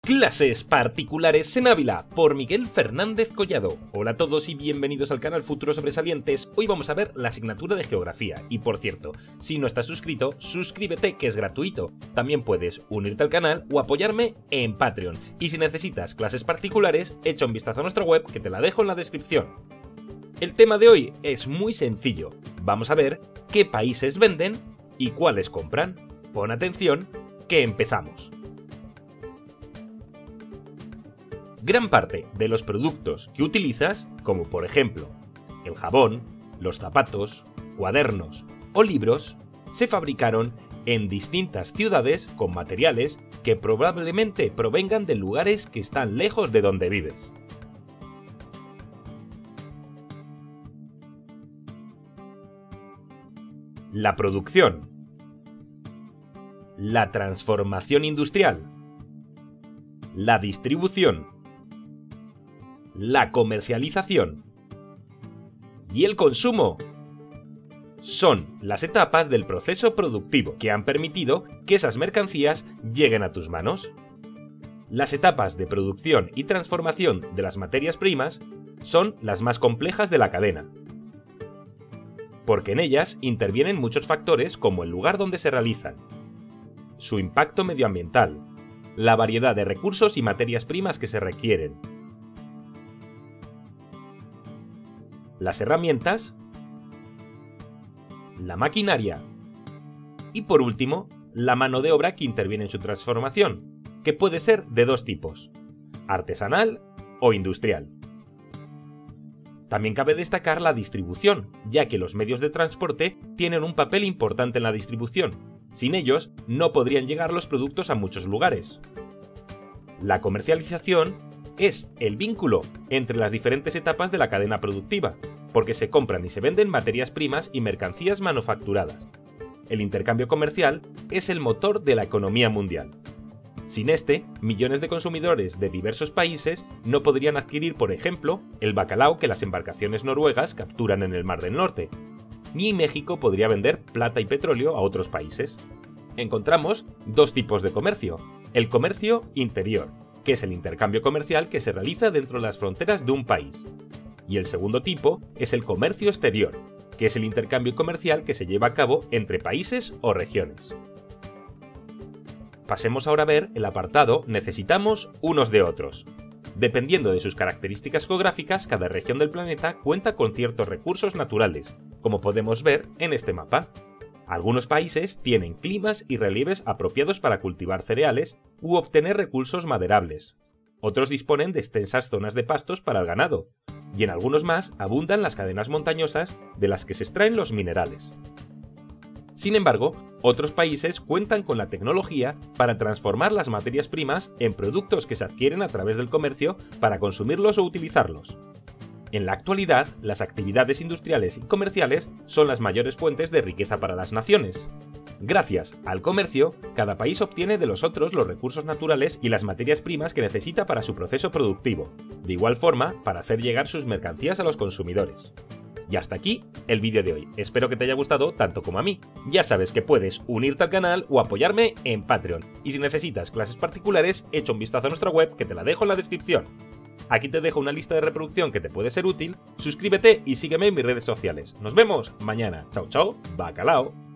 Clases particulares en Ávila por Miguel Fernández Collado. Hola a todos y bienvenidos al canal Futuros Sobresalientes. Hoy vamos a ver la asignatura de Geografía. Y por cierto, si no estás suscrito, suscríbete que es gratuito. También puedes unirte al canal o apoyarme en Patreon. Y si necesitas clases particulares, echa un vistazo a nuestra web que te la dejo en la descripción. El tema de hoy es muy sencillo. Vamos a ver qué países venden y cuáles compran. Pon atención, que empezamos. Gran parte de los productos que utilizas, como por ejemplo el jabón, los zapatos, cuadernos o libros, se fabricaron en distintas ciudades con materiales que probablemente provengan de lugares que están lejos de donde vives. La producción, la transformación industrial, la distribución, la comercialización y el consumo son las etapas del proceso productivo que han permitido que esas mercancías lleguen a tus manos. Las etapas de producción y transformación de las materias primas son las más complejas de la cadena, porque en ellas intervienen muchos factores como el lugar donde se realizan, su impacto medioambiental, la variedad de recursos y materias primas que se requieren, las herramientas, la maquinaria y, por último, la mano de obra que interviene en su transformación, que puede ser de dos tipos, artesanal o industrial. También cabe destacar la distribución, ya que los medios de transporte tienen un papel importante en la distribución. Sin ellos, no podrían llegar los productos a muchos lugares. La comercialización es el vínculo entre las diferentes etapas de la cadena productiva, porque se compran y se venden materias primas y mercancías manufacturadas. El intercambio comercial es el motor de la economía mundial. Sin este, millones de consumidores de diversos países no podrían adquirir, por ejemplo, el bacalao que las embarcaciones noruegas capturan en el Mar del Norte, ni México podría vender plata y petróleo a otros países. Encontramos dos tipos de comercio: el comercio interior, que es el intercambio comercial que se realiza dentro de las fronteras de un país. Y el segundo tipo es el comercio exterior, que es el intercambio comercial que se lleva a cabo entre países o regiones. Pasemos ahora a ver el apartado Necesitamos unos de otros. Dependiendo de sus características geográficas, cada región del planeta cuenta con ciertos recursos naturales, como podemos ver en este mapa. Algunos países tienen climas y relieves apropiados para cultivar cereales u obtener recursos maderables. Otros disponen de extensas zonas de pastos para el ganado, y en algunos más abundan las cadenas montañosas de las que se extraen los minerales. Sin embargo, otros países cuentan con la tecnología para transformar las materias primas en productos que se adquieren a través del comercio para consumirlos o utilizarlos. En la actualidad, las actividades industriales y comerciales son las mayores fuentes de riqueza para las naciones. Gracias al comercio, cada país obtiene de los otros los recursos naturales y las materias primas que necesita para su proceso productivo, de igual forma para hacer llegar sus mercancías a los consumidores. Y hasta aquí el vídeo de hoy. Espero que te haya gustado tanto como a mí. Ya sabes que puedes unirte al canal o apoyarme en Patreon. Y si necesitas clases particulares, echa un vistazo a nuestra web que te la dejo en la descripción. Aquí te dejo una lista de reproducción que te puede ser útil. Suscríbete y sígueme en mis redes sociales. Nos vemos mañana. Chao, chao, bacalao.